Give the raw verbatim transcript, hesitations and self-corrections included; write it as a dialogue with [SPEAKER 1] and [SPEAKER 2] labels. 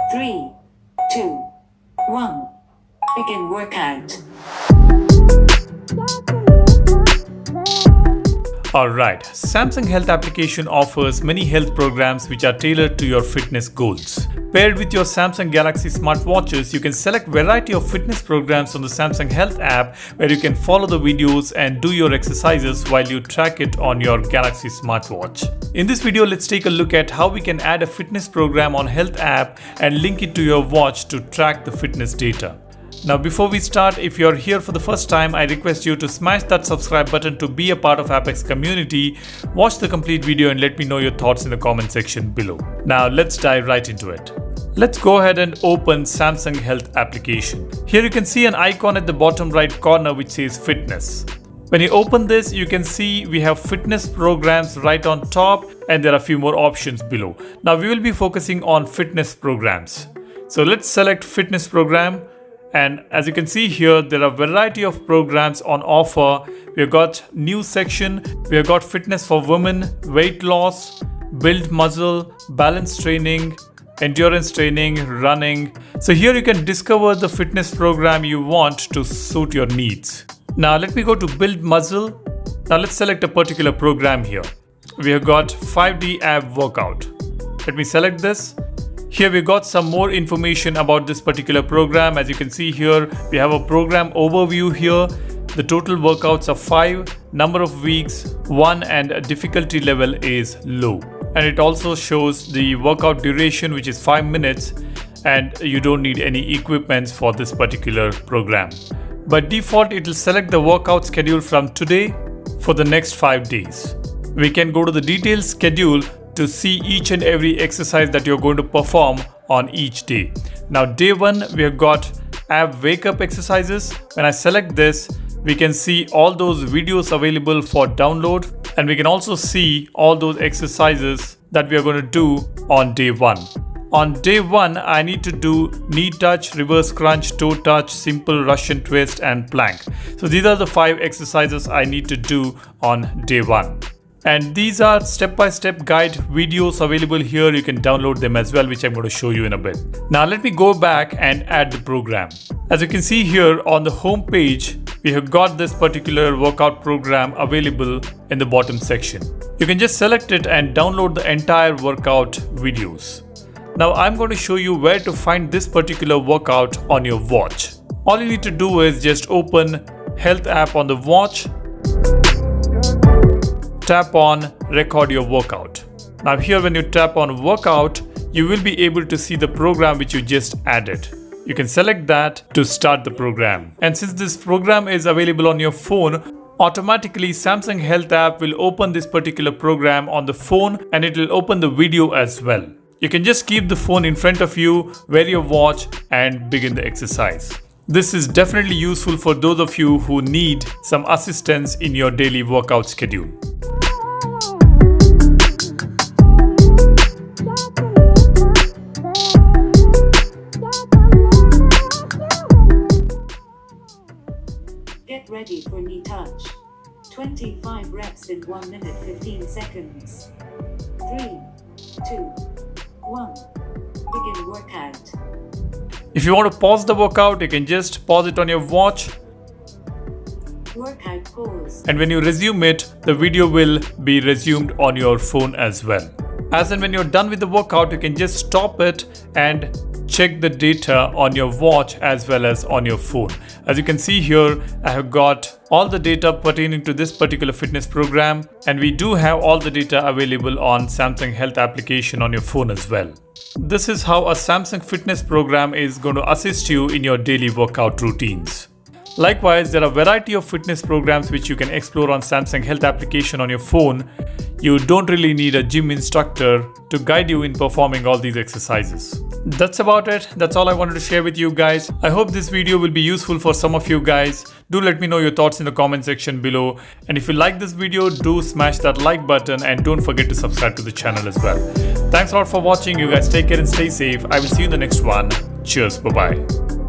[SPEAKER 1] Three, two, one. Begin workout.
[SPEAKER 2] Alright, Samsung Health application offers many health programs which are tailored to your fitness goals. Paired with your Samsung Galaxy smartwatches, you can select variety of fitness programs on the Samsung Health app where you can follow the videos and do your exercises while you track it on your Galaxy smartwatch. In this video, let's take a look at how we can add a fitness program on Health app and link it to your watch to track the fitness data. Now before we start, if you're here for the first time, I request you to smash that subscribe button to be a part of Apex community. Watch the complete video and let me know your thoughts in the comment section below. Now let's dive right into it. Let's go ahead and open Samsung Health application. Here you can see an icon at the bottom right corner which says fitness. When you open this, you can see we have fitness programs right on top and there are a few more options below. Now we will be focusing on fitness programs. So let's select fitness program. And as you can see here, there are a variety of programs on offer. We've got new section, we've got fitness for women, weight loss, build muscle, balance training, endurance training, running. So here you can discover the fitness program you want to suit your needs. Now let me go to build muscle. Now let's select a particular program here. We have got five D ab workout. Let me select this. Here we got some more information about this particular program. As you can see here, we have a program overview here. The total workouts are five, number of weeks, one, and difficulty level is low. And it also shows the workout duration, which is five minutes, and you don't need any equipments for this particular program. By default, it will select the workout schedule from today for the next five days. We can go to the detailed schedule to see each and every exercise that you're going to perform on each day. Now day one, we have got ab wake up exercises. When I select this, we can see all those videos available for download, and we can also see all those exercises that we are going to do on day one. On day one, I need to do knee touch, reverse crunch, toe touch, simple Russian twist, and plank. So these are the five exercises I need to do on day one. And these are step-by-step guide videos available here. You can download them as well, which I'm going to show you in a bit. Now let me go back and add the program. As you can see here on the home page, we have got this particular workout program available in the bottom section. You can just select it and download the entire workout videos. Now I'm going to show you where to find this particular workout on your watch. All you need to do is just open Health app on the watch. Tap on record your workout. Now here when you tap on workout, you will be able to see the program which you just added. You can select that to start the program. And since this program is available on your phone, automatically Samsung Health app will open this particular program on the phone and it will open the video as well. You can just keep the phone in front of you, wear your watch and begin the exercise. This is definitely useful for those of you who need some assistance in your daily workout schedule.
[SPEAKER 1] Get ready for knee touch. twenty-five reps in one minute fifteen seconds. Three, two, one. Begin workout.
[SPEAKER 2] If you want to pause the workout, you can just pause it on your watch.
[SPEAKER 1] Workout pause.
[SPEAKER 2] And when you resume it, the video will be resumed on your phone as well. As and when you're done with the workout, you can just stop it and check the data on your watch as well as on your phone. As you can see here, I have got all the data pertaining to this particular fitness program, and we do have all the data available on Samsung Health application on your phone as well. This is how a Samsung fitness program is going to assist you in your daily workout routines. Likewise, there are a variety of fitness programs which you can explore on Samsung Health application on your phone. You don't really need a gym instructor to guide you in performing all these exercises. That's about it. That's all I wanted to share with you guys. I hope this video will be useful for some of you guys. Do let me know your thoughts in the comment section below. And if you like this video, do smash that like button and don't forget to subscribe to the channel as well. Thanks a lot for watching. You guys take care and stay safe. I will see you in the next one. Cheers. Bye-bye.